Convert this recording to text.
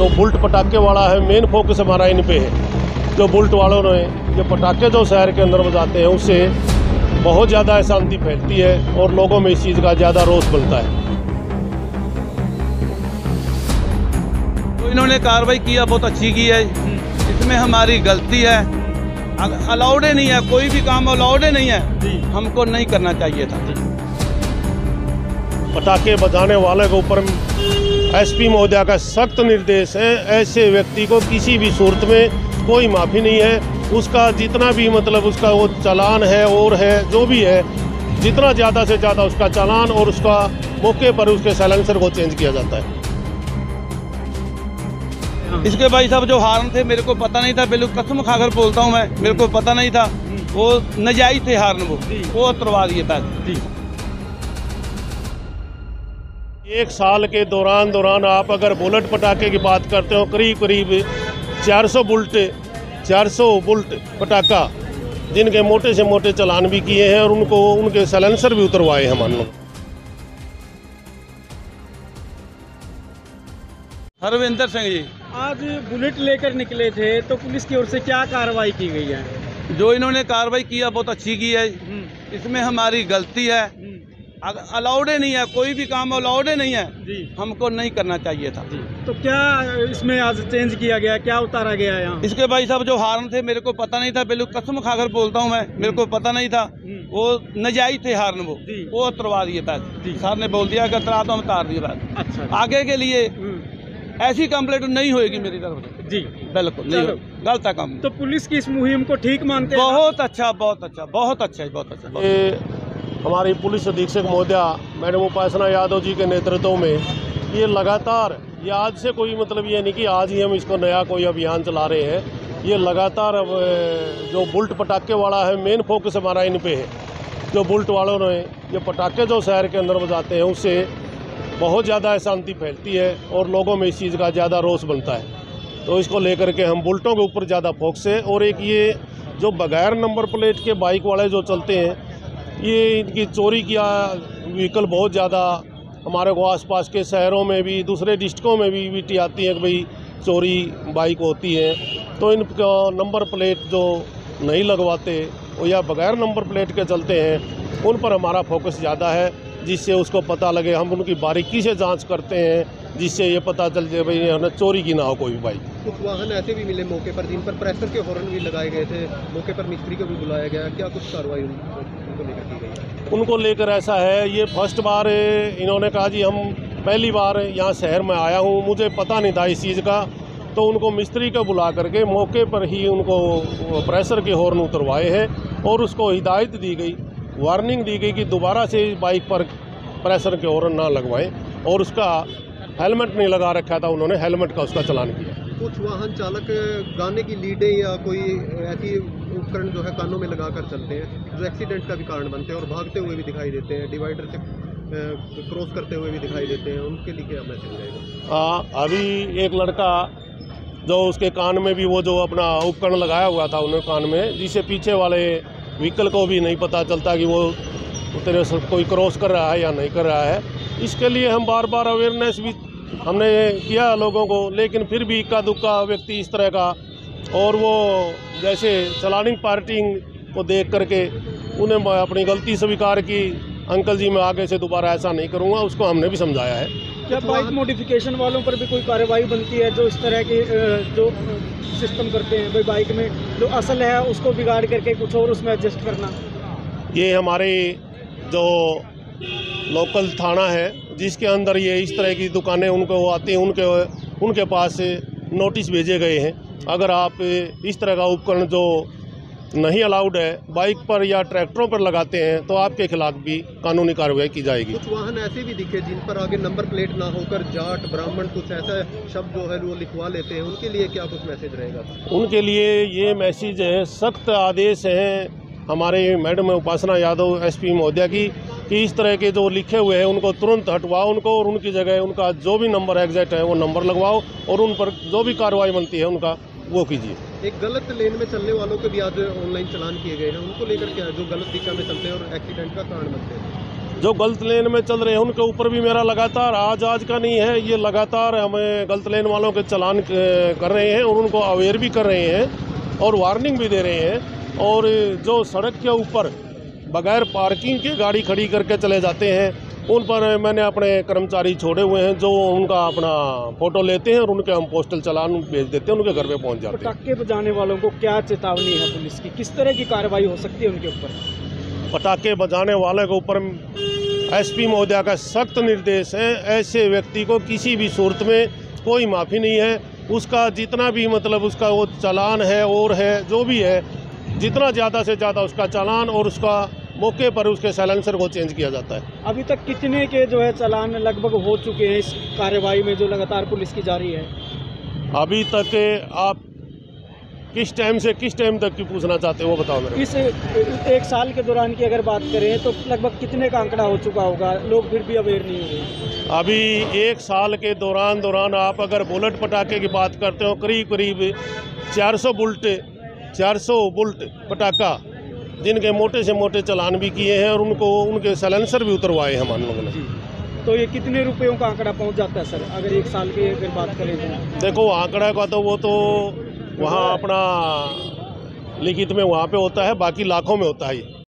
जो बुलेट पटाखे वाला है, मेन फोकस हमारा इन पे है। जो बुलेट वालों ने ये पटाखे जो शहर के अंदर बजाते हैं, उससे बहुत ज़्यादा अशांति फैलती है और लोगों में इस चीज़ का ज़्यादा रोष बनता है। तो इन्होंने कार्रवाई किया, बहुत अच्छी की है। इसमें हमारी गलती है, अलाउड नहीं है, कोई भी काम अलाउड नहीं है, हमको नहीं करना चाहिए था। पटाखे बजाने वाले के ऊपर एसपी महोदया का सख्त निर्देश है, ऐसे व्यक्ति को किसी भी सूरत में कोई माफ़ी नहीं है। उसका जितना भी मतलब उसका वो चालान है और है जो भी है, जितना ज़्यादा से ज़्यादा उसका चालान और उसका मौके पर उसके साइलेंसर को चेंज किया जाता है। इसके भाई साहब जो हार्न थे, मेरे को पता नहीं था, बिल्कुल कसम खाकर बोलता हूँ मैं, मेरे को पता नहीं था, वो नाजायज थे हार्न, वो उतरवा दिए पैसे। एक साल के दौरान आप अगर बुलेट पटाखे की बात करते हो, करीब 400 बुलेट पटाखा जिनके मोटे से मोटे चालान भी किए हैं और उनके साइलेंसर भी उतरवाए हैं मान लो। हरविंदर सिंह जी आज बुलेट लेकर निकले थे, तो पुलिस की ओर से क्या कार्रवाई की गई है? जो इन्होंने कार्रवाई किया, बहुत अच्छी की है। इसमें हमारी गलती है, अलाउड नहीं है, कोई भी काम अलाउड नहीं है, हमको नहीं करना चाहिए था। तो क्या इसमें आज चेंज किया गया, क्या उतारा गया यहाँ? इसके भाई साहब जो हार्न थे, मेरे को पता नहीं था, बिल्कुल कसम खाकर बोलता हूँ मैं, मेरे को पता नहीं था, वो नाजायज थे हार्न, वो उतरवा दिए पैसे। सर ने बोल दिया कि उतरा, तो हम उतार दिए पैसे। अच्छा, आगे के लिए ऐसी कंप्लेंट नहीं होगी मेरी तरफ से। जी बिल्कुल नहीं, गलत है काम। तो पुलिस की इस मुहिम को ठीक मानते हैं? बहुत अच्छा, बहुत अच्छा, बहुत अच्छा, बहुत अच्छा। हमारी पुलिस अधीक्षक महोदया मैडम उपासना यादव जी के नेतृत्व में ये लगातार, ये आज से कोई मतलब ये नहीं कि आज ही हम इसको नया कोई अभियान चला रहे हैं। ये लगातार अब जो बुलेट पटाखे वाला है, मेन फोकस हमारा इन पे है। जो बुलेट वालों ने ये पटाखे जो शहर के अंदर बजाते हैं, उससे बहुत ज़्यादा अशांति फैलती है और लोगों में इस चीज़ का ज़्यादा रोष बनता है। तो इसको लेकर के हम बुलेटों के ऊपर ज़्यादा फोकस है। और एक ये जो बगैर नंबर प्लेट के बाइक वाले जो चलते हैं, ये इनकी चोरी किया व्हीकल बहुत ज़्यादा हमारे को आसपास के शहरों में भी, दूसरे डिस्ट्रिक्टों में भी वीटी आती है कि भाई चोरी बाइक होती है। तो इनका नंबर प्लेट जो नहीं लगवाते या बगैर नंबर प्लेट के चलते हैं, उन पर हमारा फोकस ज़्यादा है, जिससे उसको पता लगे। हम उनकी बारीकी से जांच करते हैं, जिससे ये पता चल जाए भाई चोरी की ना हो कोई बाइक। कुछ वाहन ऐसे भी मिले मौके पर जिन पर प्रेशर के हॉर्न भी लगाए गए थे, मौके पर मिस्त्री को भी बुलाया गया, क्या कुछ कार्रवाई उनको लेकर की गई? उनको लेकर ऐसा है, ये फर्स्ट बार इन्होंने कहा जी हम पहली बार यहाँ शहर में आया हूँ, मुझे पता नहीं था इस चीज़ का। तो उनको मिस्त्री को बुला करके मौके पर ही उनको प्रेशर के हॉर्न उतरवाए हैं और उसको हिदायत दी गई, वार्निंग दी गई कि दोबारा से बाइक पर प्रेशर के हॉर्न ना लगवाएं। और उसका हेलमेट नहीं लगा रखा था, उन्होंने हेलमेट का उसका चालान किया। कुछ वाहन चालक गाने की लीडें या कोई ऐसी उपकरण जो है कानों में लगाकर चलते हैं, जो एक्सीडेंट का भी कारण बनते हैं और भागते हुए भी दिखाई देते हैं, डिवाइडर से क्रॉस करते हुए भी दिखाई देते हैं, उनके लिए क्या मैसेज रहेगा? हाँ, अभी एक लड़का जो उसके कान में भी वो जो अपना उपकरण लगाया हुआ था उन्होंने कान में, जिससे पीछे वाले व्हीकल को भी नहीं पता चलता कि वो तेरे से कोई क्रॉस कर रहा है या नहीं कर रहा है। इसके लिए हम बार बार अवेयरनेस भी हमने किया लोगों को, लेकिन फिर भी इक्का दुक्का व्यक्ति इस तरह का, और वो जैसे चलानिंग पार्टिंग को देख करके उन्हें अपनी गलती स्वीकार की, अंकल जी मैं आगे से दोबारा ऐसा नहीं करूँगा, उसको हमने भी समझाया है। क्या बाइक मॉडिफिकेशन वालों पर भी कोई कार्रवाई बनती है, जो इस तरह के जो सिस्टम करते हैं, भाई बाइक में जो असल है उसको बिगाड़ करके कुछ और उसमें एडजस्ट करना? ये हमारे जो लोकल थाना है, जिसके अंदर ये इस तरह की दुकानें उनको आती हैं, उनके पास नोटिस भेजे गए हैं। अगर आप इस तरह का उपकरण जो नहीं अलाउड है बाइक पर या ट्रैक्टरों पर लगाते हैं, तो आपके खिलाफ भी कानूनी कार्रवाई की जाएगी। कुछ वाहन ऐसे भी दिखे जिन पर आगे नंबर प्लेट ना होकर जाट, ब्राह्मण कुछ ऐसा शब्द जो है वो लिखवा लेते हैं, उनके लिए क्या कुछ मैसेज रहेगा? उनके लिए ये मैसेज है, सख्त आदेश हैं हमारे मैडम उपासना यादव एसपी महोदया की, कि इस तरह के जो लिखे हुए हैं उनको तुरंत हटवाओ उनको, और उनकी जगह उनका जो भी नंबर एग्जैक्ट है वो नंबर लगवाओ और उन पर जो भी कार्रवाई बनती है उनका वो कीजिए। एक गलत लेन में चलने वालों के भी आज ऑनलाइन चालान किए गए हैं, उनको लेकर क्या, जो गलत दिशा में चलते हैं और एक्सीडेंट का कारण बनते हैं? जो गलत लेन में चल रहे हैं उनके ऊपर भी मेरा लगातार आज का नहीं है, ये लगातार हमें गलत लेन वालों के चालान कर रहे हैं और उनको अवेयर भी कर रहे हैं और वार्निंग भी दे रहे हैं। और जो सड़क के ऊपर बगैर पार्किंग के गाड़ी खड़ी करके चले जाते हैं उन पर मैंने अपने कर्मचारी छोड़े हुए हैं जो उनका अपना फ़ोटो लेते हैं और उनके हम पोस्टल चालान भेज देते हैं, उनके घर पे पहुंच जाते हैं। पटाखे बजाने वालों को क्या चेतावनी है पुलिस की, किस तरह की कार्रवाई हो सकती है उनके ऊपर? पटाखे बजाने वाले के ऊपर एसपी महोदया का सख्त निर्देश है, ऐसे व्यक्ति को किसी भी सूरत में कोई माफ़ी नहीं है। उसका जितना भी मतलब उसका वो चालान है और है जो भी है, जितना ज़्यादा से ज़्यादा उसका चालान और उसका मौके पर उसके साइलेंसर को चेंज किया जाता है। अभी तक कितने के जो है चालान लगभग हो चुके हैं इस कार्रवाई में जो लगातार पुलिस की जारी है? अभी तक आप किस टाइम से किस टाइम तक की पूछना चाहते हो वो बताओ मेरे। इस एक साल के दौरान की अगर बात करें तो लगभग कितने का आंकड़ा हो चुका होगा, लोग फिर भी अवेयर नहीं हुए? अभी एक साल के दौरान आप अगर बुलेट पटाखे की बात करते हो करीब 400 बुलेट पटाखा जिनके मोटे से मोटे चालान भी किए हैं और उनके साइलेंसर भी उतरवाए हैं हम लोगों ने। तो ये कितने रुपयों का आंकड़ा पहुंच जाता है सर, अगर एक साल की अगर बात करें तो? देखो आंकड़ा का तो वो तो वहाँ अपना लिखित में वहाँ पे होता है, बाकी लाखों में होता है।